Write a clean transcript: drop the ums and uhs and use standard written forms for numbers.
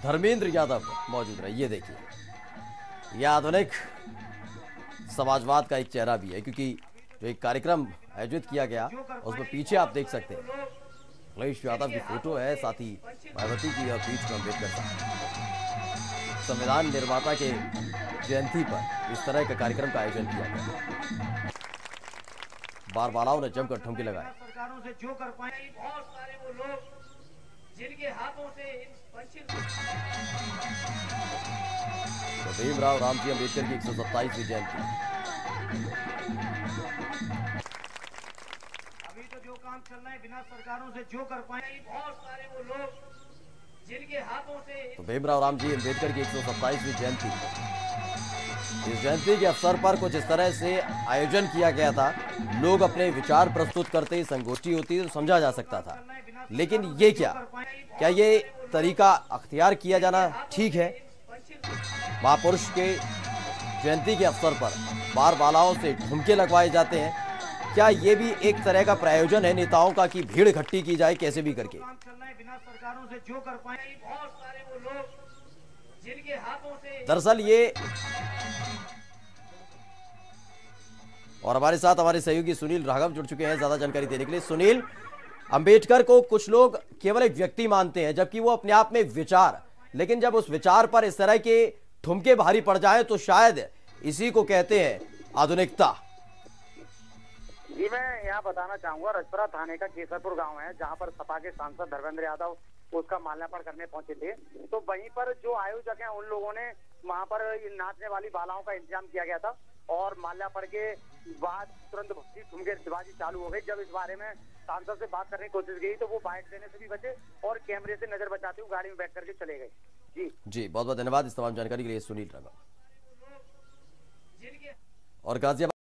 धर्मेंद्र यादव मौजूद रहे। ये देखिए, यह आधुनिक समाजवाद का एक चेहरा भी है, क्योंकि जो एक कार्यक्रम आयोजित किया गया उसमें पीछे आप देख सकते हैं अखिलेश यादव की फोटो है, साथ ही मायावती की और बीच में अम्बेडकर साहब। संविधान निर्माता के जयंती पर इस तरह का कार्यक्रम का आयोजन किया गया। बार बालाओं ने जमकर ठुमके लगाए। सरकारों से जो कर पाए, बहुत सारे वो लोग जिनके हाथों से तो भीमराव रामजी अम्बेडकर की 127वीं जयंती। अभी तो जो काम चल रहा है बिना सरकारों से जो कर पाए, बहुत सारे वो लोग जिनके हाथों से तो भीमराव रामजी अम्बेडकर की 127वीं जयंती, इस जयंती के अवसर पर कुछ इस तरह से आयोजन किया गया था। लोग अपने विचार प्रस्तुत करते, संगोष्ठी होती तो समझा जा सकता था, लेकिन ये क्या ये तरीका अख्तियार किया जाना ठीक है? महापुरुष के जयंती के अवसर पर बार बालाओं से ठुमके लगवाए जाते हैं। क्या ये भी एक तरह का प्रायोजन है नेताओं का कि भीड़ इकट्ठी की जाए कैसे भी करके? बिना सरकारों से जो कर पाए, बहुत सारे वो लोग जिनके हाथों से। दरअसल ये, और हमारे साथ हमारे सहयोगी सुनील राघव जुड़ चुके हैं ज्यादा जानकारी देने के लिए। सुनील, अंबेडकर को कुछ लोग केवल एक व्यक्ति मानते हैं, जबकि वो अपने आप में विचार, लेकिन जब उस विचार पर इस तरह के ठुमके भारी पड़ जाए तो शायद इसी को कहते हैं आधुनिकता। जी, मैं यहाँ बताना चाहूंगा, रजपुरा थाने का केसरपुर गांव है, जहाँ पर सपा के सांसद धर्मेंद्र यादव उसका माल्यार्पण करने पहुंचे थे। तो वहीं पर जो आयोजक हैं उन लोगों ने वहाँ पर नाचने वाली बालाओं का इंतजाम किया गया था, और माल्यार्पण के बाद तुरंत भक्ति ठुमकेबाजी चालू हो गई। जब इस बारे में सांसद से बात करने की कोशिश की तो वो बाइट देने से भी बचे और कैमरे से नजर बचाते हुए गाड़ी में बैठ करके चले गए। जी बहुत बहुत धन्यवाद इस तमाम जानकारी के लिए सुनील राघव। और गाजियाबाद